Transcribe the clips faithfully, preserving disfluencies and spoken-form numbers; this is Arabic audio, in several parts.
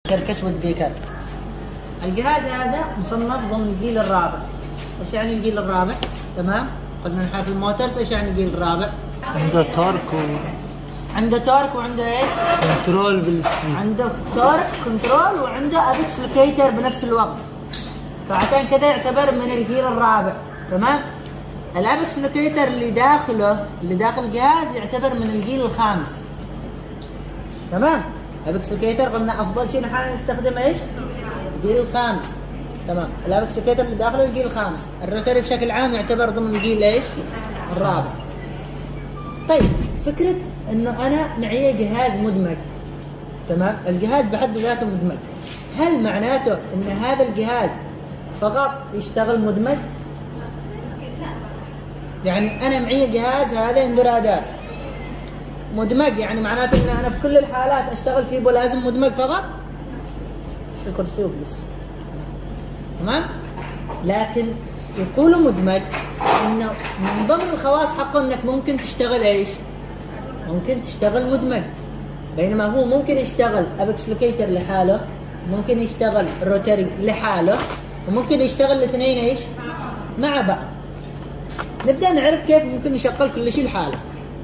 شركة وود بيكر. الجهاز هذا مصنف ضمن الجيل الرابع. ايش يعني الجيل الرابع؟ تمام؟ قلنا نحن في الموتورز ايش يعني الجيل الرابع؟ عنده تورك و... عنده تورك وعنده ايش؟ كنترول بالسبيد. عنده تورك كنترول وعنده ابيكس لوكيتر بنفس الوقت. فعشان كذا يعتبر من الجيل الرابع، تمام؟ الابيكس لوكيتر اللي داخله اللي داخل الجهاز يعتبر من الجيل الخامس. تمام؟ الابيكس لوكيتر قلنا افضل شيء نحن نستخدم ايش؟ الجيل الخامس. تمام؟ الابيكس لوكيتر اللي داخله الجيل الخامس، الروتري بشكل عام يعتبر ضمن الجيل ايش؟ الرابع. طيب فكرة انه انا معي جهاز مدمج، تمام؟ الجهاز بحد ذاته مدمج، هل معناته ان هذا الجهاز فقط يشتغل مدمج؟ يعني انا معي جهاز هذا اندرادار مدمج، يعني معناته ان انا في كل الحالات اشتغل فيه لازم مدمج فقط؟ شو الكرسي وبس، تمام؟ لكن يقولوا مدمج انه من ضمن الخواص حقه انك ممكن تشتغل ايش؟ ممكن تشتغل مدمج، بينما هو ممكن يشتغل ابيكس لوكيتر لحاله، ممكن يشتغل روتري لحاله، وممكن يشتغل الاثنين ايش؟ مع بعض. نبدأ نعرف كيف ممكن نشغل كل شيء لحاله.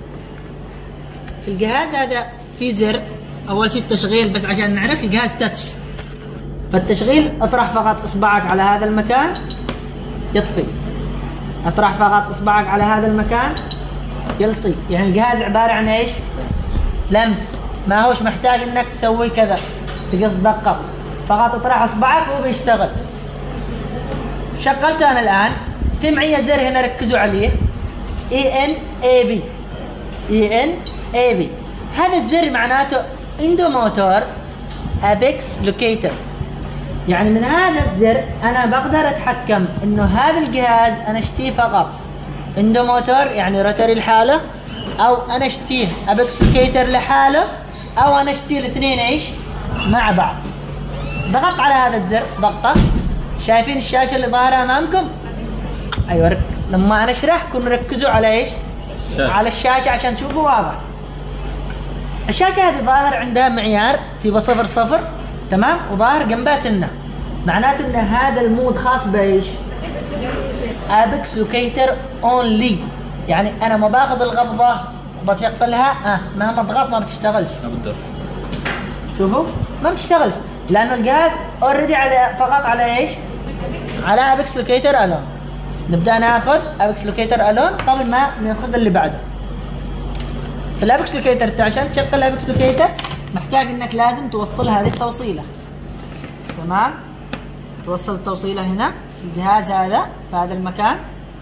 في الجهاز هذا في زر، اول شيء التشغيل بس عشان نعرف الجهاز تاتش. فالتشغيل اطرح فقط اصبعك على هذا المكان يطفي، اطرح فقط اصبعك على هذا المكان يلصي. يعني الجهاز عبارة عن ايش؟ لمس، ما هوش محتاج انك تسوي كذا تقص دقة، فقط اطرح اصبعك وهو بيشتغل. شغلته انا الان، في معي زر هنا ركزوا عليه، اي ان اي بي اي ان اي بي. هذا الزر معناته عنده موتور ابيكس لوكيتر، يعني من هذا الزر انا بقدر اتحكم انه هذا الجهاز انا اشتيه فقط عنده موتور يعني روتري لحاله، او انا اشتيه ابيكس لوكيتر لحاله، او انا اشتيه الاثنين ايش؟ مع بعض. ضغط على هذا الزر ضغطه، شايفين الشاشه اللي ظاهره امامكم؟ ايوه، لما انا اشرح كونوا ركزوا على ايش؟ شاشه. على الشاشه عشان تشوفوا واضح. الشاشه هذه ظاهر عندها معيار في بصفر صفر، تمام؟ وظاهر جنبها سنه، معناته ان هذا المود خاص بايش؟ ابيكس لوكيتر اونلي، يعني انا ما باخذ القبضه بتشغلها، اه مهما اضغط ما بتشتغلش. شوفوا ما بتشتغلش لانه الجهاز اوريدي على فقط على ايش؟ على ابيكس لوكيتر الون. نبدا ناخذ ابيكس لوكيتر الون قبل ما ناخذ اللي بعده. في الابيكس لوكيتر عشان تشغل الابيكس لوكيتر محتاج انك لازم توصل هذه التوصيله، تمام؟ توصل التوصيله هنا في الجهاز هذا في هذا المكان،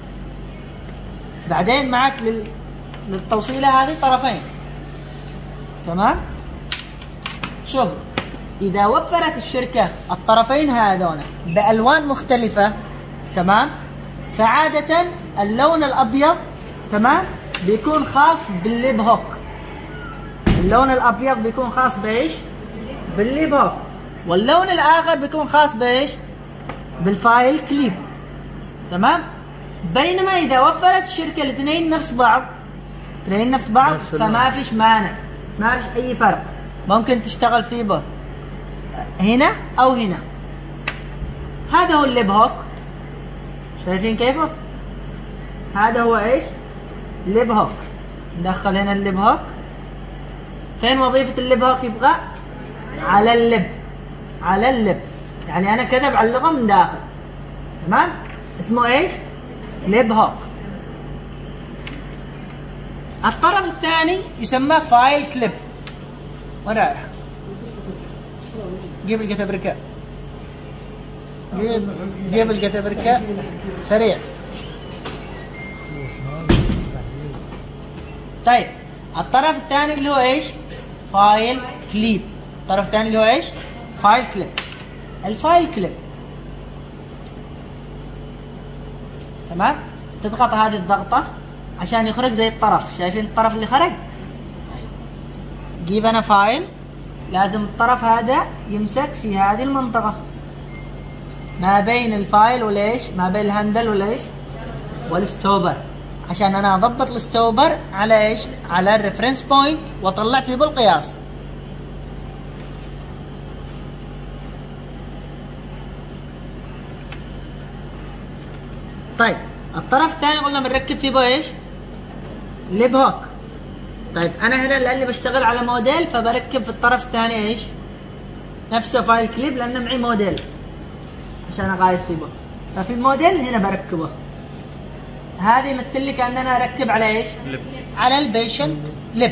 بعدين معك لل... للتوصيله هذه طرفين، تمام؟ شوف اذا وفرت الشركه الطرفين هذون بالوان مختلفه، تمام؟ فعاده اللون الابيض، تمام، بيكون خاص بالليب هوك. اللون الابيض بيكون خاص بايش؟ بالليب هوك. واللون الاخر بيكون خاص بايش؟ بالفايل كليب، تمام؟ بينما اذا وفرت الشركه الاثنين نفس بعض، اثنين نفس بعض نفس فما فيش مانع، ما فيش اي فرق، ممكن تشتغل فيه به هنا او هنا. هذا هو الليب هوك، شايفين كيفه؟ هذا هو ايش؟ الليب هوك. ندخل هنا الليب هوك. فين وظيفة الليب هوك؟ يبقى على اللب، على اللب، يعني انا كذا بعلقه من داخل، تمام؟ اسمه ايش؟ ليب هوك. الطرف الثاني يسمى فايل كليب. وين رايح؟ جيب الكتبركة، جيب جيب الكتبركة سريع. طيب الطرف الثاني اللي هو ايش؟ فايل كليب. الطرف الثاني اللي هو ايش؟ فايل كليب. الفايل كليب، تمام؟ تضغط هذه الضغطة عشان يخرج زي الطرف، شايفين الطرف اللي خرج؟ جيب انا فايل، لازم الطرف هذا يمسك في هذه المنطقة ما بين الفايل وليش؟ ما بين الهاندل وليش؟ والستوبر، عشان انا اضبط الستوبر على ايش؟ على الريفرنس بوينت واطلع فيه بالقياس. طيب الطرف الثاني قلنا بنركب فيه بو ايش؟ ليب هوك. طيب انا هنا لاني بشتغل على موديل فبركب في الطرف الثاني ايش؟ نفسه فايل كليب لانه معي موديل عشان اقايس فيه بو. ففي الموديل هنا بركبه. هذا يمثل لي كاننا اركب على ايش؟ لب. على البيشنت لب.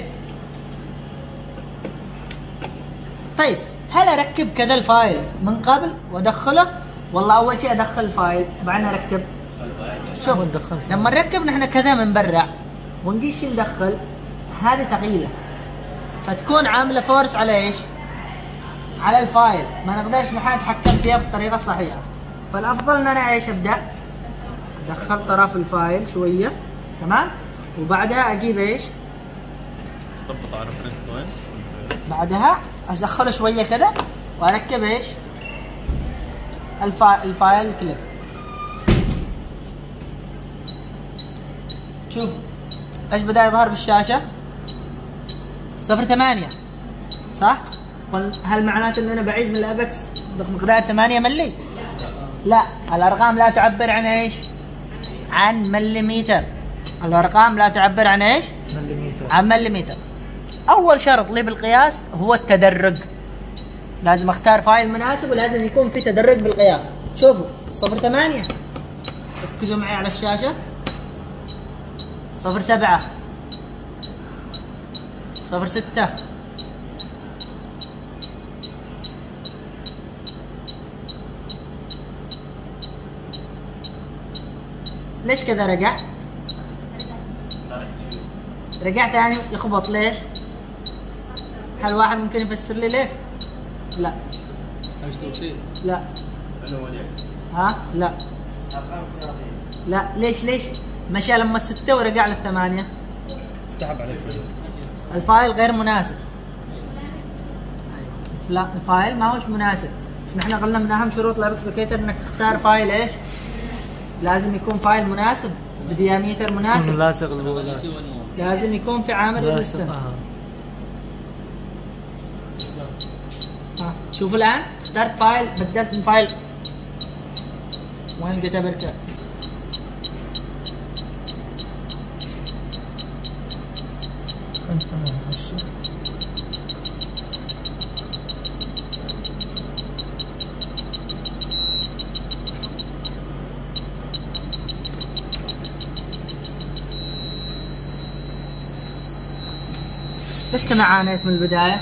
طيب هل اركب كذا الفايل من قبل وادخله والله اول شيء ادخل الفايل وبعدين اركب؟ شوف لما نركب نحن كذا من برا ونجي شيء ندخل هذه ثقيله فتكون عامله فورس على ايش؟ على الفايل، ما نقدرش نحن نتحكم فيها بالطريقه الصحيحه. فالافضل ان انا ايش ابدا؟ ادخل طرف الفايل شويه تمام وبعدها اجيب ايش؟ ضبط على ريفرنس بوينت. بعدها ادخله شويه كذا واركب ايش؟ الفا... الفايل كليب. شوف ايش بدا يظهر بالشاشه؟ صفر ثمانية صح؟ هل معناته ان انا بعيد من الابكس بمقدار ثمانية ملي؟ لا، الارقام لا تعبر عن ايش؟ عن مليمتر. الارقام لا تعبر عن ايش؟ مليمتر. عن مليمتر. اول شرط لي بالقياس هو التدرج. لازم اختار فايل مناسب ولازم يكون في تدرج بالقياس. شوفوا صفر ثمانية ركزوا معي على الشاشة. صفر سبعة صفر ستة ليش كذا رجع؟ رجع ثاني يخبط ليش؟ هل واحد ممكن يفسر لي ليش؟ لا. ايش توصيل؟ لا. ها؟ لا. لا ليش ليش؟ مشى لما الستة ورجع للثمانية. استحب عليه شوي. الفايل غير مناسب. لا الفايل ما هوش مناسب. نحن قلنا من اهم شروط الابكس لوكيتر انك تختار فايل ايش؟ لازم يكون فايل مناسب بدياميتر مناسب. لاصق البولات. لازم يكون في عامل ريزيستنس. ها شوف الان اخترت فايل بدلت من فايل. وين لقيتها بركة؟ ليش كنا عانيت من البداية؟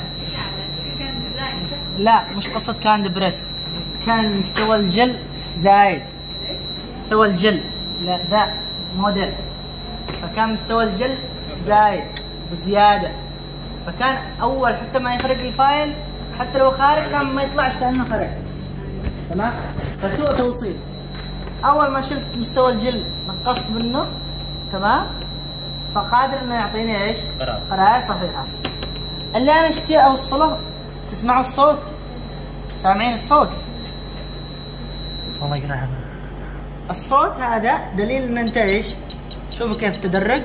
لا مش قصة كان دبرس، كان مستوى الجل زايد. مستوى الجل لا ذا موديل، فكان مستوى الجل زايد بزيادة، فكان أول حتى ما يخرج الفايل حتى لو خارج كان ما يطلعش كأنه خرج. تمام؟ فسوء توصيل. أول ما شلت مستوى الجل نقصت منه تمام؟ فقادر انه يعطيني ايش؟ قراءة قراءة صحيحة. اللي انا اشتي اوصله تسمعوا الصوت؟ سامعين الصوت؟ صوتنا الصوت هذا دليل ان انت ايش؟ شوفوا كيف تدرج.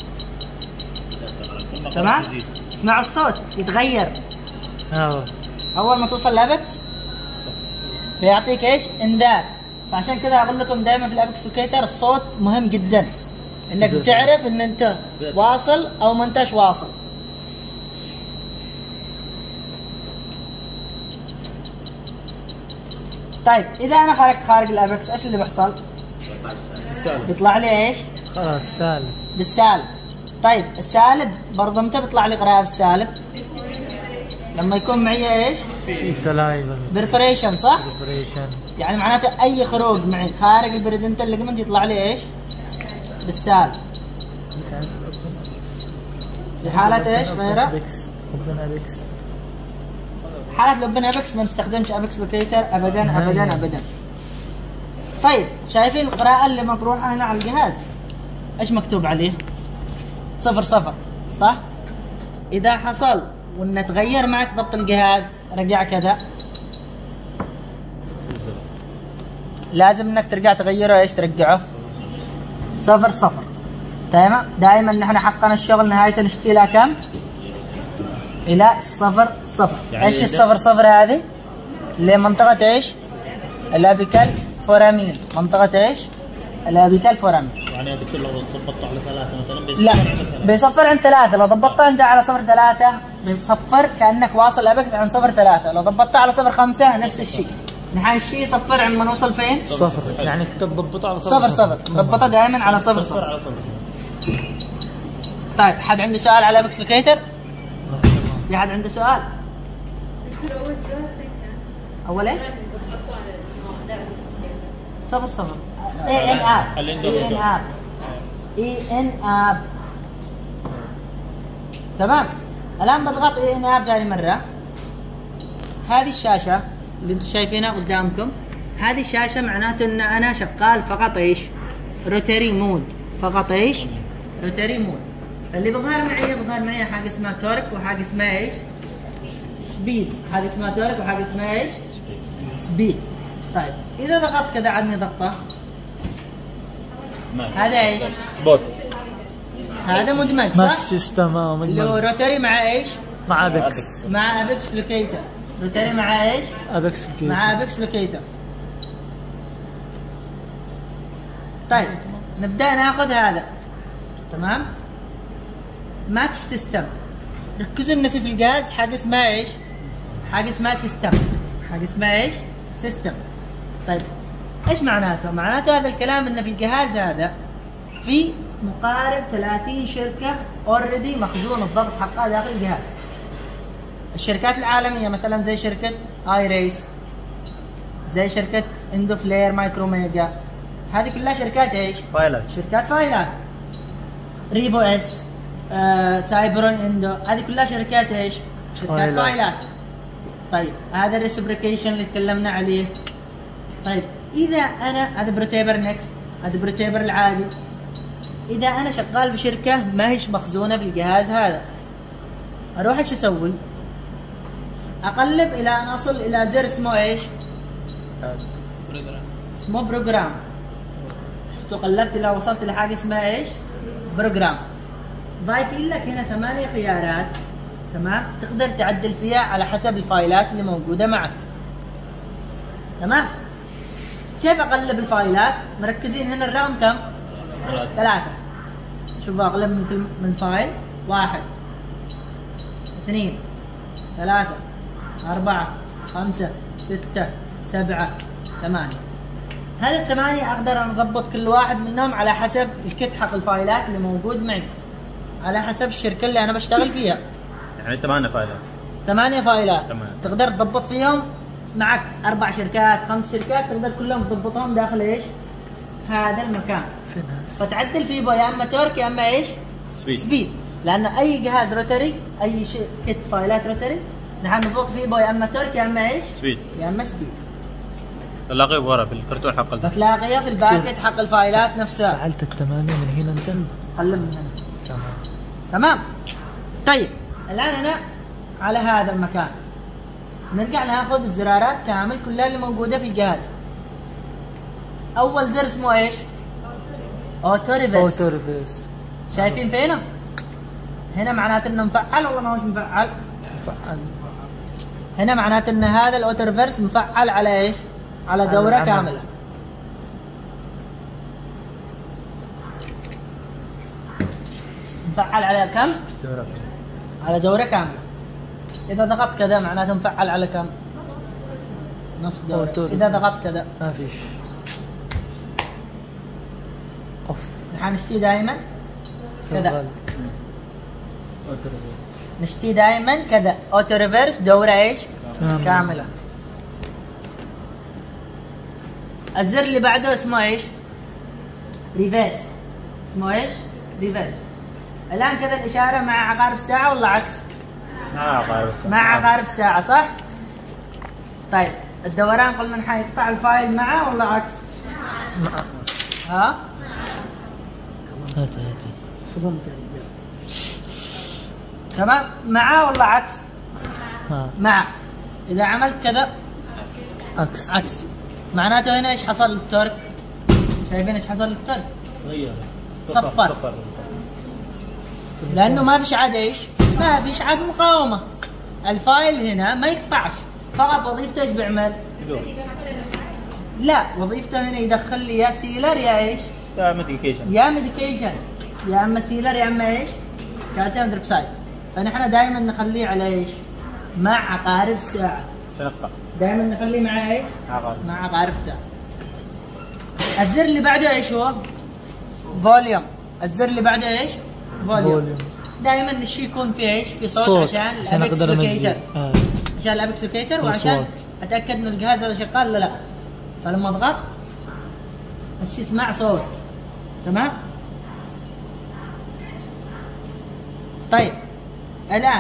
تمام؟ اسمعوا الصوت يتغير. اه اول ما توصل لابكس بيعطيك ايش؟ انذار. فعشان كذا اقول لكم دائما في الابكس لوكيتر الصوت مهم جدا. انك تعرف ان انت واصل او ما انتش واصل. طيب اذا انا خرجت خارج الابكس ايش اللي بيحصل؟ بيطلع لي ايش؟ خلاص سالب. بالسالب. طيب السالب برضه متى بيطلع لي قراءة بالسالب؟ لما يكون معي ايش؟ في سلايب. برفريشن صح؟ برفريشن. يعني معناته اي خروج معي خارج البريدنتال ليجمنت يطلع لي ايش؟ بالسالب. في حالة ايش غيره؟ اوبن ابيكس. حالة الاوبن ابيكس ما نستخدمش ابيكس لوكيتر ابدا ابدا ابدا. طيب شايفين القراءة اللي مطروحة هنا على الجهاز؟ ايش مكتوب عليه؟ صفر صفر صح؟ إذا حصل وإنه تغير معك ضبط الجهاز رجع كذا لازم إنك ترجع تغيره ايش ترجعه؟ صفر صفر. تمام؟ دائما نحن حقنا الشغل نهاية نشتي إلى كم؟ إلى صفر صفر. يعني ايش الصفر صفر هذه؟ اللي منطقة ايش؟ الابيكال فورامين. منطقة ايش؟ الابيتال فورامين. يعني هذا كله لو ضبطته على ثلاثة مثلا بيصفر لا على ثلاثة. بيصفر عند ثلاثة، لو ضبطتها انت على صفر ثلاثة بيصفر كأنك واصل ابكس عند صفر ثلاثة، لو ضبطتها على صفر خمسة نفس الشيء. نهاية الشيء يصفر عندما نوصل فين؟ صفر، يعني انت تضبطه على صفر صفر صفر، نضبطها دائما على صفر صفر صفر. على صفر. طيب حد عنده سؤال على ابكس لوكيتر؟ في حد عنده سؤال؟ أول إيه؟ صفر صفر. اي ان اب. اي ان اب. اي ان اب. تمام. الآن بضغط اي ان اب ثاني مرة. هذه الشاشة اللي انتم شايفينها قدامكم، هذه الشاشة معناته ان انا شغال فقط ايش؟ روتري مود، فقط ايش؟ روتري مود. فاللي بظهر معي بظهر معي حاجة اسمها تورك وحاجة اسمها ايش؟ سبيد. حاجة اسمها تورك وحاجة اسمها ايش؟ سبيد. طيب إذا ضغطت كذا عدني ضغطة، هذا ايش؟ بوث. هذا مدمج ماك صح؟ سيستم اه اللي هو مدمج روتري مع ايش؟ مع ابيكس. مع ابيكس لوكيتر. روتري مع ايش؟ ابيكس مع ابيكس لوكيتر. طيب نبدأ ناخذ هذا. تمام؟ ماتش سيستم. ركزوا ان في في الجهاز حاجة اسمها ايش؟ حاجة اسمها سيستم. حاجة اسمها ايش؟ سيستم. طيب ايش معناته؟ معناته هذا الكلام ان في الجهاز هذا في مقارب ثلاثين شركة اوريدي مخزون الضغط حقها داخل الجهاز. الشركات العالمية مثلا زي شركة اي ريس، زي شركة اندوفلير، مايكروميجا، هذه كلها شركات ايش؟ فايلات. شركات فايلات. ريفو اس، آه، سايبرون اندو، هذه كلها شركات ايش؟ شركات فايلات. فايلات. طيب هذا الريسبريكيشن اللي تكلمنا عليه. طيب اذا انا هذا بروتيبر نكست، هذا بروتيبر العادي. اذا انا شغال بشركه ما هيش مخزونه في الجهاز هذا، اروح ايش اسوي؟ اقلب الى ان اصل الى زر اسمه ايش؟ اسمه بروجرام. شفتوا قلبت الى وصلت لحاجه اسمها ايش؟ بروجرام. ضايفين لك هنا ثمانية خيارات، تمام؟ تقدر تعدل فيها على حسب الفايلات اللي موجودة معك. تمام؟ كيف اقلب الفايلات؟ مركزين هنا الرقم كم؟ ثلاثة. شوفوا اقلب من كل من فايل، واحد، اثنين، ثلاثة، أربعة، خمسة، ستة، سبعة، ثمانية. هذه الثمانية اقدر ان اضبط كل واحد منهم على حسب الكت حق الفايلات اللي موجود معي، على حسب الشركة اللي انا بشتغل فيها. يعني ثمانية فايلات. ثمانية فايلات. تمام. تقدر تضبط فيهم معك أربع شركات، خمس شركات، تقدر كلهم تضبطهم داخل إيش؟ هذا المكان. في ناس فتعدل فيه بو يا إما تورك يا إما إيش؟ سبيد. سبيد. لأن أي جهاز روتري، أي شيء كت فايلات روتري نحن نضبط فيه بو يا إما تورك يا إما إيش؟ سبيد. يا إما سبيد. تلاقيه ورا بالكرتون حق ال- فتلاقيه في الباكت حق الفايلات نفسها. فعلت الثمانية من هنا انت. قلب من هنا. تمام. تمام. طيب الآن أنا على هذا المكان نرجع ناخذ الزرارات كامل كلها اللي موجودة في الجهاز. أول زر اسمه إيش؟ أوتو ريفرس. اوتو ريفيرس. شايفين فينه؟ هنا معناته إنه مفعل ولا ما هوش مفعل؟ فعل. هنا معناته إن هذا الأوتو ريفرس مفعل على إيش؟ على دورة على العمل. كاملة. مفعل على كم؟ دورة. على دورة كاملة. إذا ضغطت كذا معناته مفعل على كم؟ نصف دورة. أوتو إذا ضغطت كذا ما فيش. اوف. نحن نشتي دائما كذا، شغال. نشتي دائما كذا اوتو ريفرس دورة ايش؟ كاملة. كاملة. الزر اللي بعده اسمه ايش؟ ريفيرس. اسمه ايش؟ ريفيرس. الآن كذا الإشارة مع عقارب الساعة ولا عكس؟ مع عقارب الساعة. مع عقارب الساعة صح؟ طيب الدوران قلنا نحن يقطع الفايل معه ولا عكس؟ مع. ها؟ هاتي هاتي. تمام؟ معه ولا عكس؟ ها. مع. إذا عملت كذا عكس. عكس، معناته هنا ايش حصل للتورك؟ شايفين ايش حصل للتورك؟ غير. صفر. صفر. لأنه ما فيش عاد ايش؟ ما فيش عاد مقاومة. الفايل هنا ما يقطعش، فقط وظيفته ايش بيعمل؟ بدون. لا، وظيفته هنا يدخل لي يا سيلر يا ايش؟ يا ميديكيشن. يا ميديكيشن يا اما سيلر يا اما ايش؟ كالسيوم هيدروكسيد. فنحن دائما نخليه على ايش؟ مع عقارب الساعه. عشان اقطع. دائما نخليه مع ايش؟ عقارب. مع عقارب الساعه. الزر اللي بعده ايش هو؟ فوليوم. الزر اللي بعده ايش؟ فوليوم. دائما الشيء يكون فيه ايش؟ في صوت, صوت عشان عشان الابيكس اقدر لوكيتر. اميز. آه. عشان الابيكس لوكيتر وعشان الأصوات. اتاكد انه الجهاز هذا شغال ولا لا. فلما اضغط الشيء يسمع صوت. تمام؟ طيب الان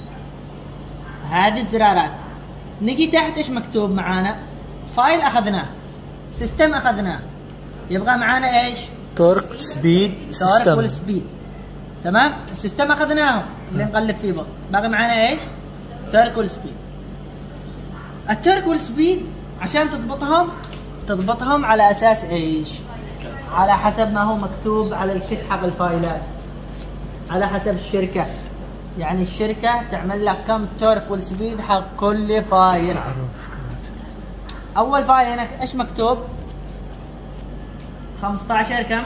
هذه الزرارات. نجي تحت ايش مكتوب معانا؟ فايل اخذناه، سيستم اخذناه، يبغى معانا ايش؟ تورك سبيد تورك سيستم. والسبيد. تمام؟ السيستم اخذناه اللي نقلب فيه بقى. باقي معانا ايش؟ تورك والسبيد. التورك والسبيد عشان تضبطهم تضبطهم على اساس ايش؟ على حسب ما هو مكتوب على الكت حق الفايلات، على حسب الشركه. يعني الشركه تعمل لك كم تورك والسبيد حق كل فايل. اول فايل هنا ايش مكتوب؟ خمسة عشر كم؟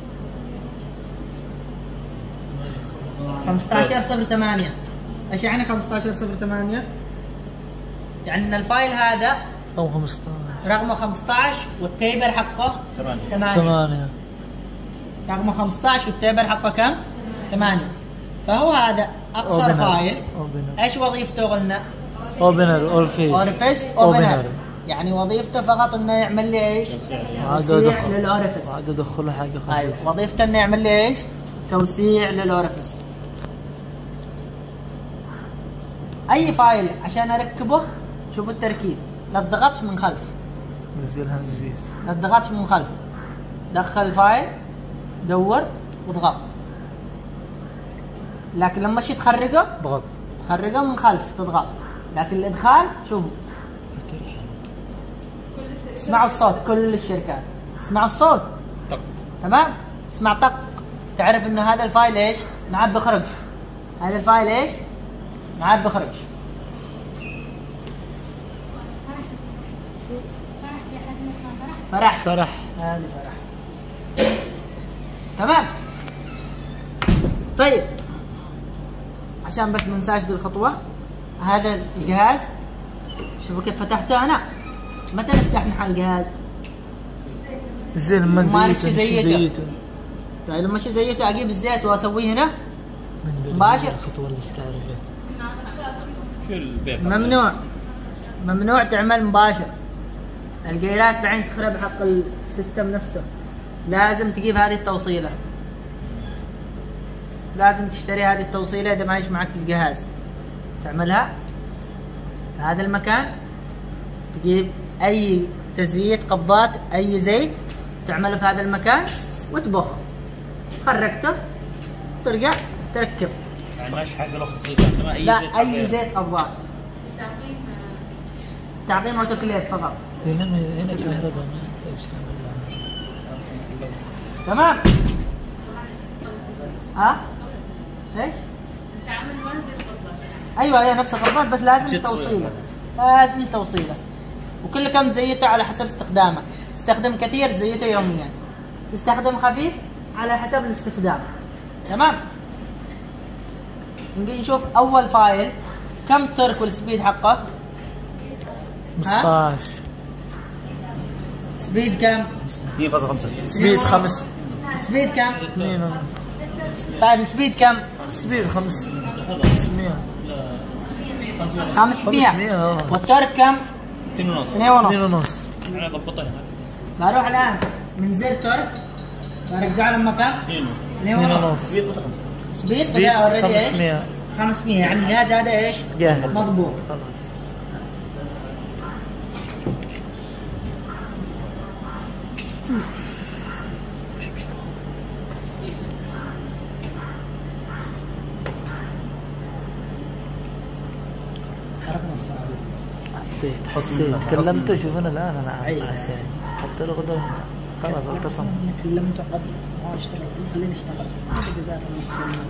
خمسة عشر صفر ثمانية. ايش يعني خمسة عشر صفر ثمانية؟ يعني ان الفايل هذا او خمسة عشر رقمه خمسة عشر والتيبر حقه ثمانية. ثمانية. ثمانية. رقمه خمسة عشر والتيبر حقه كم؟ ثمانية. فهو هذا اقصر Opener. فايل. Opener. ايش وظيفته قلنا؟ اوبنر اورفيس. اورفيس اوبنر. يعني وظيفته فقط انه يعمل لي ايش؟ عاد توسيع ادخل للاورفيس. عاد ادخله حاجه خفيفه. ايوه وظيفته انه يعمل لي ايش؟ توسيع للاورفيس. اي فايل عشان اركبه شوفوا التركيب، لا تضغطش من خلف. نزلها من بيس. لا تضغطش من خلف. دخل الفايل دور واضغط. لكن لما شي تخرجه ضغط. تخرجه من خلف تضغط. لكن الادخال شوفوا اسمعوا الصوت. كل الشركات اسمعوا الصوت. طق. تمام؟ اسمع طق تعرف انه هذا الفايل ايش؟ ما عاد بيخرج. هذا الفايل ايش؟ ما عاد بيخرج. فرح. فرح. هذه فرح. تمام. طيب عشان بس ما ننساش دي الخطوه. هذا الجهاز شوفوا كيف فتحته انا. متى نفتح نحن الجهاز؟ زي لما ما زيته زيته. زيته. طيب لما شي زيته اجيب الزيت واسويه هنا من مباشر. الخطوه اللي استعرفها. شو البيع؟ ممنوع. ممنوع تعمل مباشر. الجيرات بعدين تخرب حق السيستم نفسه. لازم تجيب هذه التوصيله. لازم تشتري هذه التوصيله اذا ما ايش معك في الجهاز. تعملها في هذا المكان. تجيب اي تزييت قبضات اي زيت تعمله في هذا المكان وتبخ. خرجته ترجع تركب. يعني ماشي حاجه له خصيصه انما اي لا زيت اي حقيقي. زيت قبضات. تعقيم اوتوكليف فقط. هنا هنا كهرباء ما تحتاج تعملها. تمام؟ ها؟ ايش؟ ايوه هي نفس القبضات بس لازم جت توصيله. لازم توصيله. وكل كم زيته على حسب استخدامك. تستخدم كثير زيته يوميا. تستخدم خفيف على حسب الاستخدام. تمام؟ نجي نشوف اول فايل كم تورك والسبيد حقه؟ خمسة عشر. سبيد كم؟ اثنين فاصلة خمسة. سبيد خمس. سبيد كم؟ اثنين. طيب سبيد كم؟ سبيد خمس. خمسمية. خمسمية. خمسمية، آه. والتورك كم؟ اثنين ونص. اثنين ونص. اثنين ونص. انا ضبطها هنا. بروح الان من زر تورك برجع لما كم؟ اثنين ونص. اثنين اثنين ونص. ونص. سبيد خمسة. سبيد سبيد بدأ اوريدي ايش؟ خمسمية. خمسمية. يعني الجهاز هذا ايش؟ جاهز. مضبوط. خلاص. حركنا الصعب. حسيت حسيت كلمته. شوف انا الان انا أيوة. عشان قلت له غدا خلاص التصم. انا كلمته قبل ما اشتغل خليني اشتغل. جزاك الله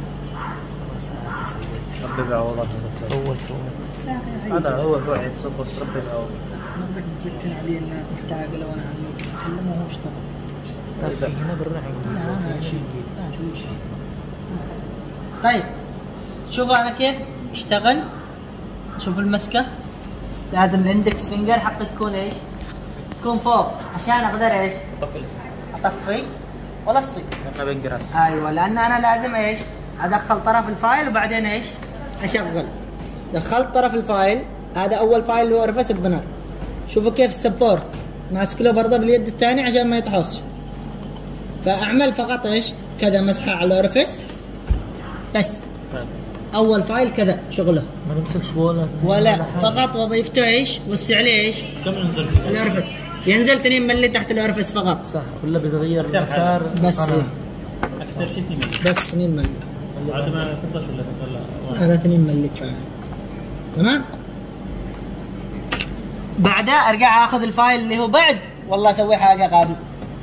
ربي بعوضك. فوت فوت. خير. هذا هو الوعي تصب بس ربي بعوضك. ما بدك تذكر علي انك محتاج لو انا عمي كلمه وهو اشتغل. طيب في هنا بالراحه. طيب شوفوا انا كيف اشتغل. شوف المسكه، لازم الاندكس فينجر حقه تكون ايش؟ تكون فوق عشان اقدر ايش؟ طفل اطفي والصق. انا بنقراص. ايوه، لان انا لازم ايش؟ ادخل طرف الفايل وبعدين ايش؟ اشغل. دخلت طرف الفايل، هذا اول فايل اللي هو رفس بنر. شوفوا كيف السبورت ماسك له برضه باليد الثانيه عشان ما يتحص. فاعمل فقط ايش؟ كذا مسحه على الاورفس بس. اول فايل كذا شغله، ما نمسكش ولا ولا فقط وظيفته ايش؟ وسع عليه ايش؟ كم ننزل فيه؟ الاورفس ينزل اثنين ملي تحت الاورفس فقط. صح، ولا بتغير المسار بس إيه؟ اكثر شيء اثنين ملي. بس اثنين ملي. عاد ما تفضلش ولا تفضل؟ هذا اثنين ملي كفايه. تمام. بعدها ارجع اخذ الفايل اللي هو بعد، والله اسوي حاجه غبي.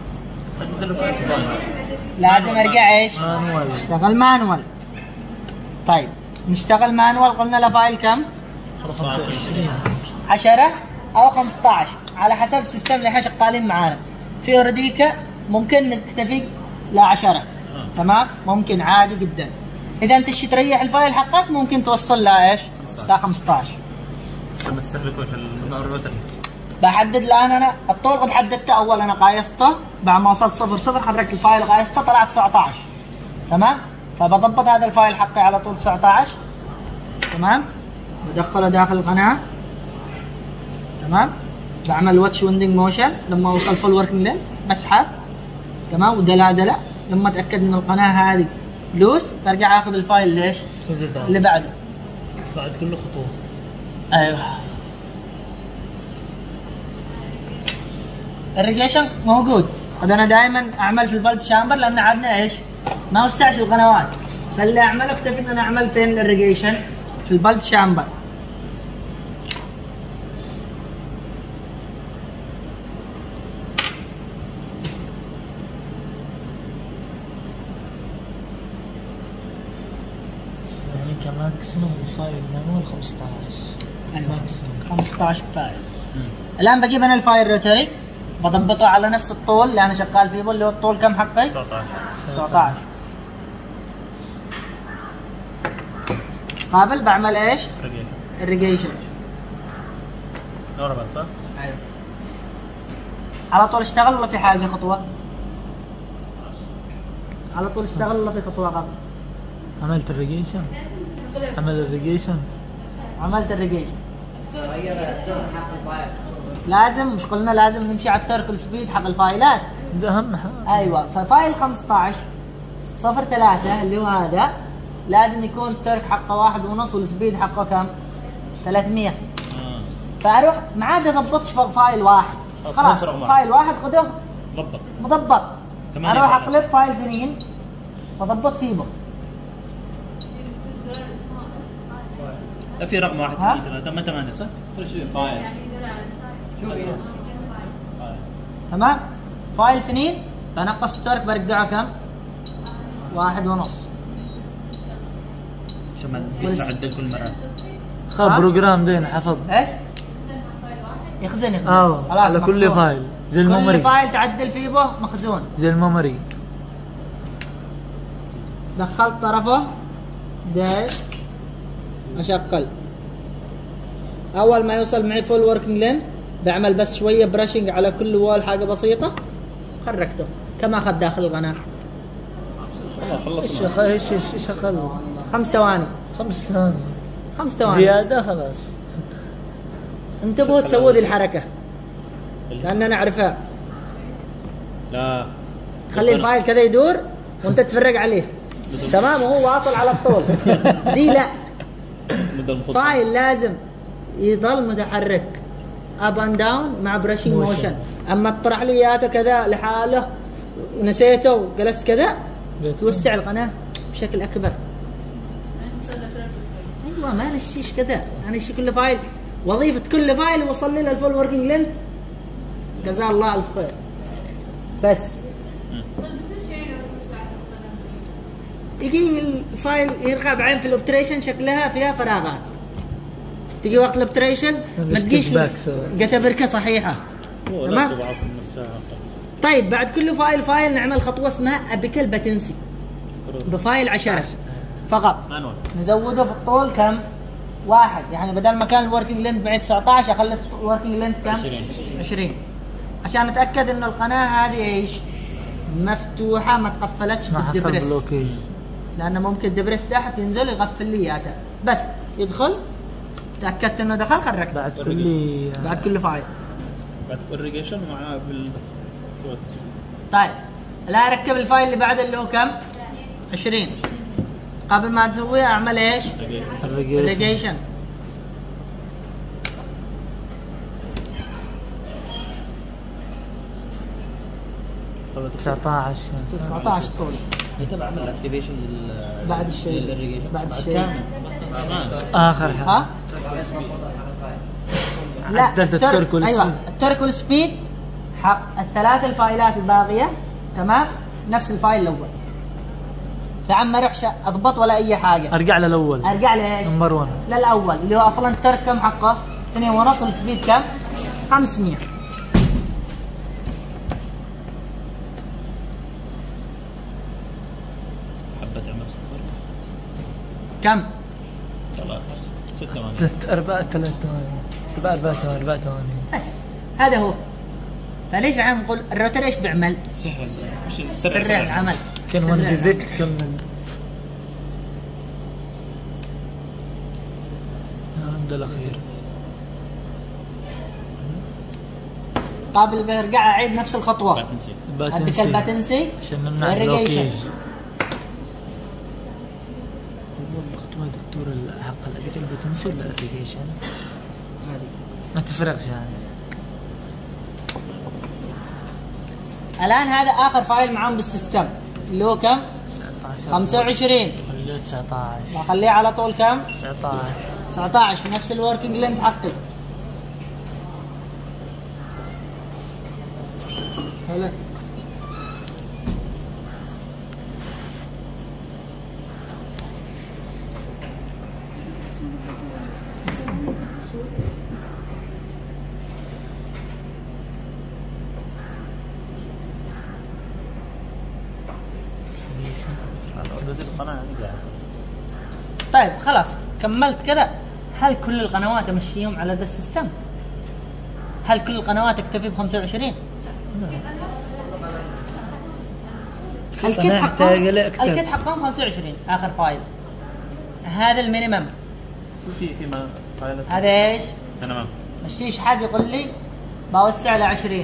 لازم ارجع ايش؟ مانوال. اشتغل مانوال. طيب نشتغل مانوال، قلنا له فايل كم؟ خمسة وعشرين. عشرة او خمسة عشر على حسب السيستم اللي احنا شغالين معانا. في اورديكا ممكن نكتفي ل عشرة. تمام؟ ممكن عادي جدا. اذا انت تشي تريح الفايل حقك ممكن توصل له ايش؟ ل خمسة عشر. عشان ما تستهلكوش الروتر. بحدد الان انا الطول قد حددته. اول انا قايسته، بعد ما وصلت صفر صفر حركت الفايل قايسته طلع تسعة عشر. تمام؟ فبضبط هذا الفايل حقي على طول تسعة عشر. تمام؟ بدخله داخل القناه. تمام؟ بعمل واتش ويندنج موشن لما اوصل فول وركينج لين بسحب. تمام؟ ودلادله لما اتاكد ان القناه هذه لوس برجع اخذ الفايل ليش؟ اللي بعده. بعد كل خطوه. ايوه. الريجيشن موجود. هذا انا دائما اعمل في البلب شامبر لان عادنا ايش؟ ما وسعش القنوات. فاللي اعمله اكتفي ان انا اعمل فين الريجيشن؟ في البلب شامبر. يعني كماكسيموم الفايل مانوال خمسة عشر. ايوه خمسة عشر كفايه. الان بجيب انا الفايل روتري بضبطه على نفس الطول اللي انا شغال فيه، اللي هو الطول كم حقي؟ تسعة عشر. تسعة عشر. قابل بعمل ايش؟ الريجيشن. نورمال صح؟ ايوه. على طول اشتغل ولا في حاجه خطوه؟ على طول اشتغل ولا في خطوه قبل؟ عملت الريجيشن. عمل الريجيشن. عملت الريجيشن. لازم، مش قلنا لازم نمشي على الترك السبيد حق الفايلات؟ ده اهم حاجه. ايوه. ففايل خمسة عشر صفر ثلاثة اللي هو هذا لازم يكون الترك حقه واحد ونص والسبيد حقه كم؟ ثلاثمية. اه فاروح ما عاد اضبطش فايل واحد، خلاص فايل واحد خذه ضبط مضبط. ثمانية اروح فايلات. اقلب فايل اثنين واضبط فيه. لا في رقم واحد ها؟ اثنين ثلاثة ما ثمانية صح؟ فايل. تمام؟ فايل اثنين بنقص الترك برجعه كم؟ واحد ونص. عشان ما تجلس تعدل كل مرة. خذ بروجرام دين حفظ. ايش؟ يخزن يخزن. اه خلاص على كل مخزون. فايل زي كل الميموري. فايل تعدل فيه به مخزون. زي الميموري. دخلت طرفه داش اشغل. اول ما يوصل معي فول وركينج لين بعمل بس شويه براشنج على كل وول حاجه بسيطه. حركته كما اخذ داخل القناه. خلاص خلصنا. شغل ايش ايش شغل. خمس ثواني. خمس ثواني. خمس ثواني. زياده خلاص. انتبهوا تسووا ذي الحركه لان نعرفها. لا خلي الفايل كذا يدور وانت تتفرج عليه. تمام وهو واصل على الطول. دي لا. فايل لازم يضل متحرك اب اند داون مع براشنج موشن. اما تطرح لي اياته كذا لحاله ونسيته وجلست كذا توسع القناه بشكل اكبر. ايوه ما نشيش كذا، انا اشي كل فايل وظيفه كل فايل يوصل لي للفول وركينج لينث. جزاه الله الف خير. بس يجي الفايل يرقع بعدين في الاوبتريشن شكلها فيها فراغات. تجي وقت الاوبتريشن ما تجيش جت بركه صحيحه. تمام. طيب بعد كل فايل فايل نعمل خطوه اسمها ابيكال باتنسي بفايل عشرة فقط. مانوال. نزوده في الطول كم؟ واحد، يعني بدل ما كان الوركينج لينث بعد تسعة عشر اخلي الوركينج لينث كم؟ عشرين. عشرين عشان نتاكد ان القناه هذه ايش؟ مفتوحه ما تقفلتش ما حصل بالدبرس، بلوكيج. لانه ممكن الدبرس تحت ينزل يغفل لي اياها. بس يدخل تاكدت انه دخل خرجت بعد كل بعد كل فايل. بعد irrigation ومعاه بال طيب الان اركب الفايل اللي بعده اللي هو كم؟ عشرين. قبل ما تسويه اعمل ايش؟ irrigation. تسعة عشر تسعة عشر طول يتبع عمل اكتيفيشن بعد الشيء بعد الشيء اخر حاجه. ها؟ لا عدلت الترك والسبيد. ايوه الترك والسبيد حق الثلاث الفايلات الباقيه تمام نفس الفايل الاول. فعم ما اروحش اضبط ولا اي حاجه، ارجع للاول ارجع لايش؟ نمبر واحد للاول اللي هو اصلا الترك كم حقه؟ اثنين ونص السبيد كم؟ خمسمية. حبة عمر صفر كم؟ ثلاثة ستة ثمانية ثلاث أربعة ثلاث ثواني أربعة أربعة ثواني أربعة ثواني بس هذا هو. فليش عم نقول الروتر ايش بيعمل؟ سهل مش سرع سرع العمل. كان سرع وان العمل. فيزيت كمل. الحمد الأخير. قابل برجع اعيد نفس الخطوه. باتنسي. اديك الباتنسي عشان نمنع irrigation. البلوكيج. الخطوة يا دكتور حق الأبيك البوتنسي ولا الإريجيشن؟ ما تفرقش يعني. الان هذا اخر فايل معاهم بالسيستم اللي هو كم؟ خمسة وعشرين. خليه تسعة عشر. بخليه على طول كم؟ تسعة عشر. تسعة عشر نفس الوركينج لينث حقي. هلا القناة طيب خلاص كملت كذا. هل كل القنوات امشيهم على ذا السيستم؟ هل كل القنوات اكتفي ب خمسة وعشرين؟ الكيت قناة حقهم محتاجة لأكتر. الكيت حقهم خمسة وعشرين اخر فايل. هذا المينيمم. في في ما فايلات هذا ايش؟ تمام. مشيش حد يقول لي بوسع ل عشرين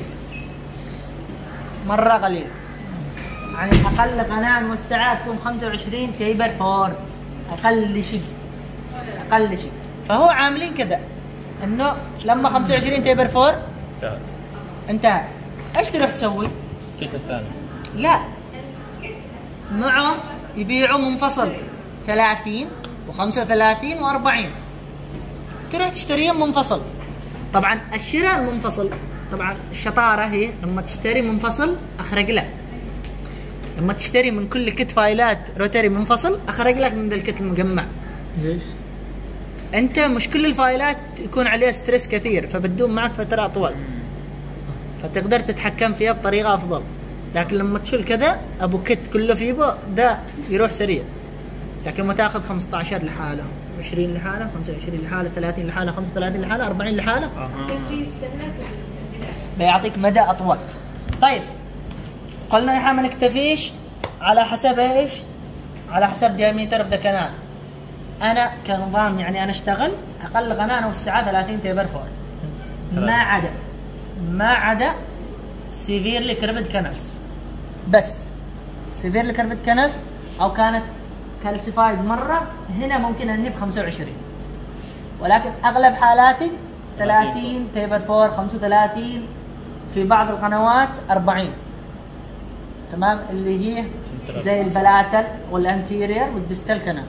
مره قليل. يعني اقل قناه موسعات تكون خمسة وعشرين تيبر فور اقل شيء اقل شيء. فهو عاملين كذا انه لما خمسة وعشرين تيبر فور تعال. انتهى. ايش تروح تسوي؟ الكيت الثاني لا معه يبيعوا منفصل ثلاثين وخمسة وثلاثين وأربعين. تروح تشتريهم منفصل. طبعا الشراء المنفصل طبعا الشطارة هي لما تشتري منفصل أخرج لك. لما تشتري من كل كت فايلات روتري منفصل أخرج لك من ذا الكت المجمع. ليش؟ أنت مش كل الفايلات يكون عليها ستريس كثير فبتدوم معك فترة أطول فتقدر تتحكم فيها بطريقة أفضل. لكن لما تشيل كذا أبو كت كله فيبو ده يروح سريع. لكن لما تاخذ خمسة عشر لحاله عشرين لحاله خمسة وعشرين لحاله ثلاثين لحاله خمسة وثلاثين لحاله أربعين لحاله بيعطيك مدى أطول. طيب قلنا نحن ما نكتفيش على حسب ايش؟ على حسب دياميتر اوف ذا كانال. انا كنظام يعني انا اشتغل اقل قناه اوسعها ثلاثين تيبر فور ما عدا ما عدا سيفيرلي كيرفد كانالز. بس سيفيرلي كيرفد كانالز او كانت كالسيفايد مره هنا ممكن اني ب خمسة وعشرين ولكن اغلب حالاتي ثلاثين تيبر فور خمسة وثلاثين في بعض القنوات أربعين تمام اللي هي زي البلاتل والانتيرير والديستال كانالز.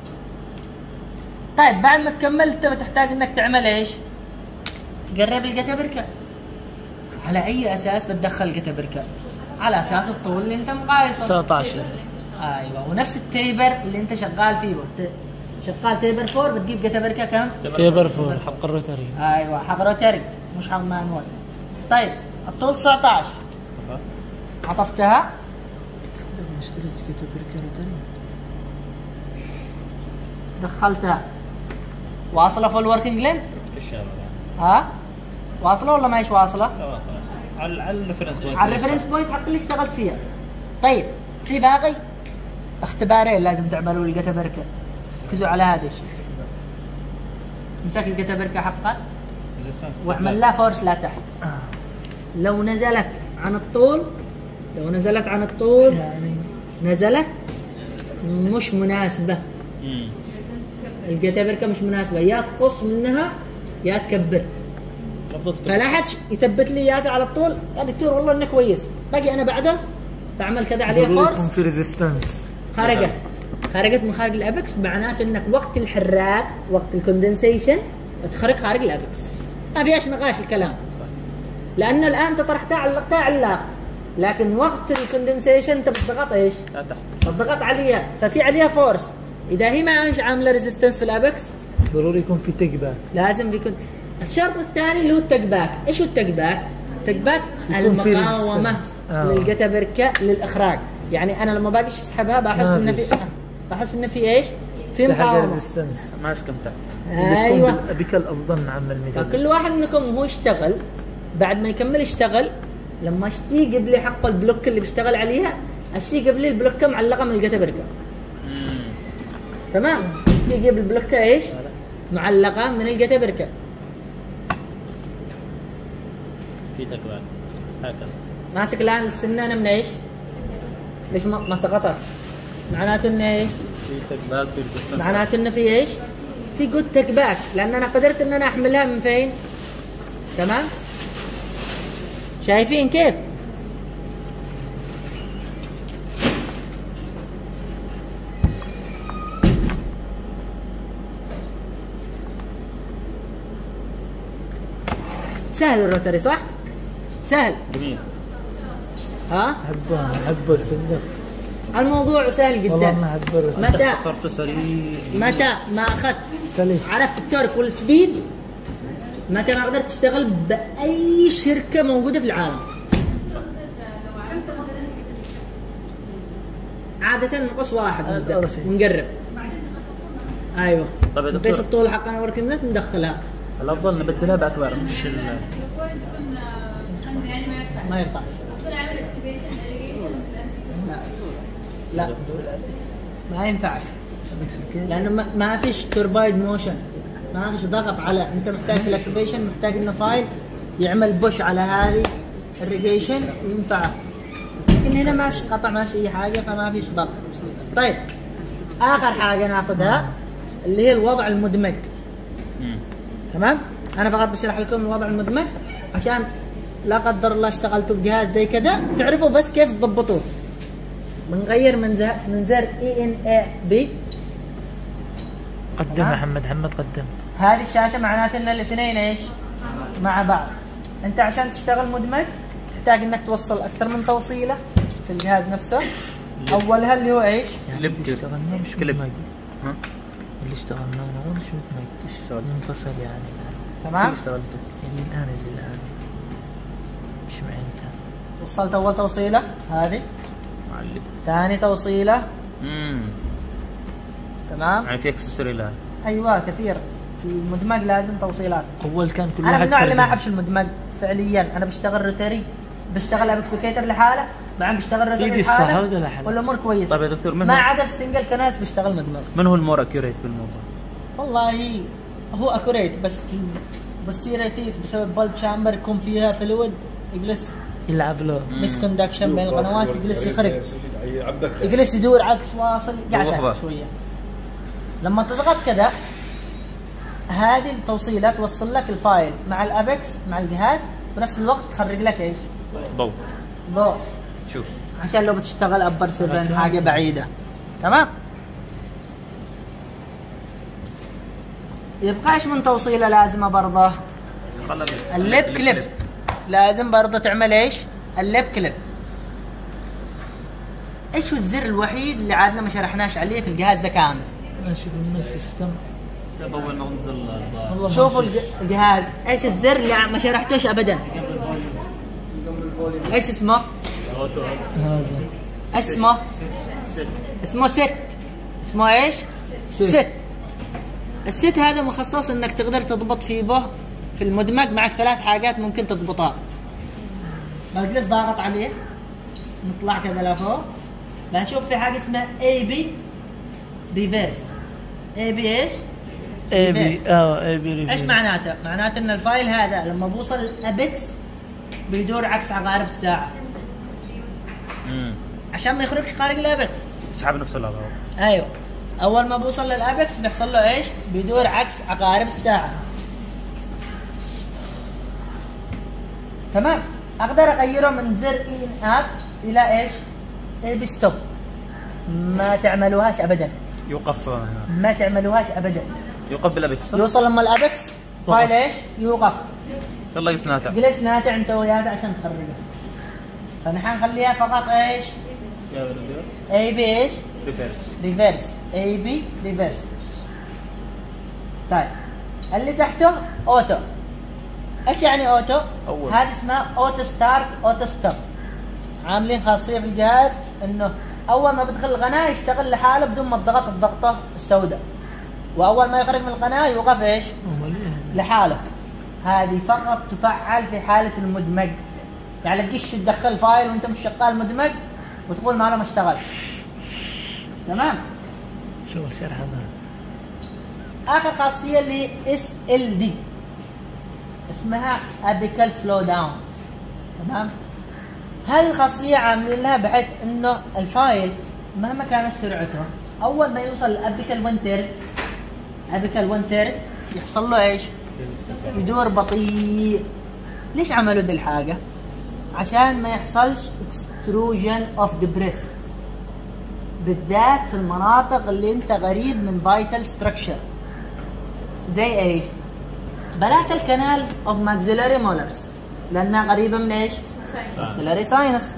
طيب بعد ما تكملت بتحتاج انك تعمل ايش؟ تقرب الجتابركة. على اي اساس بتدخل الجتابركة؟ على اساس الطول اللي انت مقايسه تسعة عشر. ايوه ونفس التيبر اللي انت شغال فيه. شغال تيبر فور بتجيب جتابركة كم؟ تيبر فور حق الروتري. ايوه حق روتري مش حق مانوال. طيب الطول تسعة عشر عطفتها نشتري جيتا بركة تاني. دخلتها واصلة فول وركينج لينث؟ في الشارع. ها واصلة ولا ما هيش واصلة؟ لا واصل. على على الريفرنس بوينت. على الريفرنس بوينت حق اللي اشتغلت فيها. طيب في باقي اختبارين لازم تعملوا الجتا بركة. ركزوا على هذا الشيء. امسك الجتا بركة حقك واعمل لها فورس لا تحت. لو نزلت عن الطول لو نزلت عن الطول يعني نزلت مش مناسبة. امم الجتا بركة مش مناسبة، يا تقص منها يا تكبر. فلا حد يثبت لي اياها على الطول. يا دكتور والله انه كويس، باقي انا بعده بعمل كذا عليه فورس. في ريزيستنس. خرجت خرجت من خارج الابكس، معناته انك وقت الحراق وقت الكوندنسيشن تخرج خارج الابكس. ما فيهاش نقاش الكلام، لانه الان انت طرحتها علقتها علاق، لكن وقت الكوندنسيشن انت بتضغط ايش؟ لا تحت. بتضغط عليها، ففي عليها فورس. اذا هي ما عادش عامله ريزيستنس في الابكس ضروري يكون في تك باك. لازم يكون. الشرط الثاني اللي هو التك باك. ايش هو التك باك؟ التك باك يكون في المقاومه resistance. آه. للجتا بركه للاخراج. يعني انا لما باجي اسحبها بحس ما انه في فيش. بحس انه في ايش؟ في في حاجة مقاومه. ريزيستنس. ما استمتعت. ايوه. بك الافضل نعمل ميدان. فكل واحد منكم وهو يشتغل بعد ما يكمل يشتغل، لما اشتي قبل حق البلوك اللي بيشتغل عليها اشتي قبل البلوكه معلقه من الجتا بركه. امم تمام؟ اشتي قبل البلوكه ايش؟ معلقه من الجتا بركه. في تكبات هكذا. ماسك الان السنانه من ايش؟ ليش ما ما سقطت؟ معناته انه ايش؟ في تكبات في ريزيستنس. معناته انه في ايش؟ في جود تك باك، لان انا قدرت ان انا احملها من فين؟ تمام؟ شايفين كيف؟ سهل الروتري صح؟ سهل. جميل. ها؟ احبه احبه السنة. الموضوع سهل والله جدا. ما احبه. متى صرت سريع. متى ما اخذت سلس. عرفت التورك والسبيد، متى ما قدرت تشتغل باي شركه موجوده في العالم. عاده نقص واحد نبدأ ونقرب. ايوه. طيب يا نقيس دكتور، الطول حقنا وركن ذات ندخلها. الافضل نبدلها باكبر مش ال... ما يقطع. لا لا ما ينفعش، لانه ما- ما فيش توربايد موشن، ما فيش ضغط على. انت محتاج في الاكتيفيشن محتاج انه فايل يعمل بوش على هذه الريجيشن وينفع. لكن هنا ما فيش قطع، ما فيش اي حاجه، فما فيش ضغط. طيب اخر حاجه ناخذها اللي هي الوضع المدمج. مم. تمام؟ انا فقط بشرح لكم الوضع المدمج عشان لا قدر الله اشتغلتوا بجهاز زي كذا تعرفوا بس كيف تضبطوه. بنغير من زر من زر اي ان اي بي. قدم ها؟ محمد محمد قدم. هذه الشاشه معناته ان الاثنين ايش؟ مع بعض. انت عشان تشتغل مدمج تحتاج انك توصل اكثر من توصيله في الجهاز نفسه. اولها اللي هو ايش؟ يعني كليب اللي كده. اشتغلناه مش كليب. مدمج. ها؟ اللي اشتغلناه هو مش مدمج. اشتغل. منفصل يعني. تمام؟ اشتغلته. يعني الان اللي الان مش معي انت. وصلت اول توصيله هذه، معلم. ثاني توصيله. امم تمام؟ يعني في اكسسوري لها. ايوه كثير في المدمج لازم توصيلات. اول كان كل انا من واحد النوع اللي ما فردي. احبش المدمج فعليا. انا بشتغل روتري، بشتغل ابكس لوكيتر لحاله، بعدين بشتغل روتري ايدي الصح لحاله ولا لحالة؟ والامور كويسه. طيب يا دكتور، من ما هو عدا في السنجل كناس بشتغل مدمج. من هو المور اكيوريت بالموضوع؟ والله هو اكوريت، بس في بوستيريور تيث بسبب بلب شامبر يكون فيها فلويد يجلس يلعب له. مس كوندكشن بين القنوات، يجلس يخرج، يجلس يدور عكس واصل، قاعد بالضبط. شويه. لما تضغط كذا هذه التوصيله توصل لك الفايل مع الابكس مع الجهاز، بنفس الوقت تخرج لك ايش؟ ضوء. ضوء، شوف عشان لو بتشتغل ابر سبعة حاجه بعيده. تمام؟ يبقى ايش من توصيله لازمه برضه؟ الليب كليب. لازم برضه تعمل ايش؟ الليب كليب. ايش هو الزر الوحيد اللي عادنا ما شرحناش عليه في الجهاز ده كامل؟ ماشي بالنص سيستم. ضوء ننزل والله ما شوفوا أشوف. الج- الجهاز ايش الزر اللي ما شرحتوش ابدا؟ ايش اسمه؟ اوتو هذا اسمه ست. اسمه ست. اسمه ايش؟ ست. ست. الست هذا مخصص انك تقدر تضبط فيه به في المدمج معك ثلاث حاجات ممكن تضبطها. بجلس ضاغط عليه، نطلع كذا لفوق، بنشوف في حاجه اسمها اي بي ريفيرس. اي بي ايش؟ اي بي اه اي بي ايش معناته؟ معناته ان الفايل هذا لما بوصل الابكس بيدور عكس عقارب الساعه امم عشان ما يخرجش خارج الابكس. يسحب نفس العقارب. ايوه، اول ما بوصل للابكس بيحصل له ايش؟ بيدور عكس عقارب الساعه. تمام. اقدر اغيره من زر ان اب الى ايش؟ اي بي ستوب. ما تعملوهاش ابدا، يوقف هنا. ما تعملوهاش ابدا. يوقف بالابكس. يوصل لما الابكس فايل ايش؟ يوقف. يلا جلس ناتع. جلس ناتع انت وياه عشان تخرجه. فنحن نخليها فقط ايش؟ اي بي ايش؟ ريفيرس. ريفيرس. اي بي ريفيرس. طيب اللي تحته اوتو. ايش يعني اوتو؟ أول. هذه اسمها اوتو ستارت اوتو ستوب. عاملين خاصيه في الجهاز انه اول ما بدخل القناه يشتغل لحاله بدون ما تضغط الضغطه السوداء، واول ما يخرج من القناه يوقف ايش؟ لحاله. هذه فقط تفعل في حاله المدمج، يعني تجيش تدخل فايل وانت مش شغال مدمج وتقول ما انا ما اشتغلش. تمام. شوف شرح هذا. اخر خاصيه اللي اس ال دي اسمها ابيكال سلو داون. تمام. هذه الخاصيه عاملين لها بحيث انه الفايل مهما كانت سرعته اول ما يوصل الابيكال واحد ثيرد ابيكال واحد ثيرد يحصل له ايش؟ يدور بطيء. ليش عملوا ذي الحاجه؟ عشان ما يحصلش اكستروجن اوف ذا بريث، بالذات في المناطق اللي انت قريب من فايتال ستراكشر. زي ايش؟ بلات الكنال اوف ماكسيلاري مولرز لانها قريبه من ايش؟ ماكسيلاري ساينس.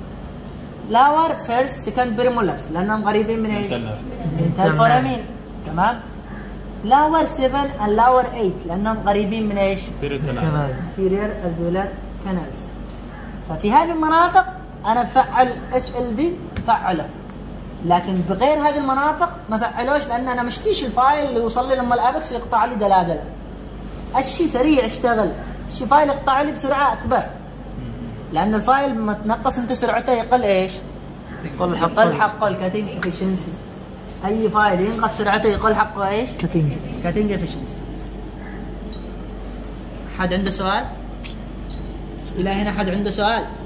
لاور فيرست سكند بريمولرز لانهم قريبين من ايش؟ من الفورامين. تمام. لاور سبعة اللاور ثمانية لانهم قريبين من ايش؟ كمان inferior alveolar canals. ففي هذه المناطق انا بفعل اس ال دي بفعله، لكن بغير هذه المناطق ما فعلوش لان انا مشتيش الفايل اللي يوصل لي لما الابكس يقطع لي دلادله. الشيء سريع اشتغل، الشيء فايل يقطع لي بسرعه اكبر، لان الفايل لما تنقص انت سرعته يقل ايش؟ يقل حقه يقل حقه الكاتنج افشنسي. اي فايل ينقص سرعته يقل حقه ايش؟ كاتنج كاتنج افشنسي. حد عنده سؤال؟ الى هنا حد عنده سؤال؟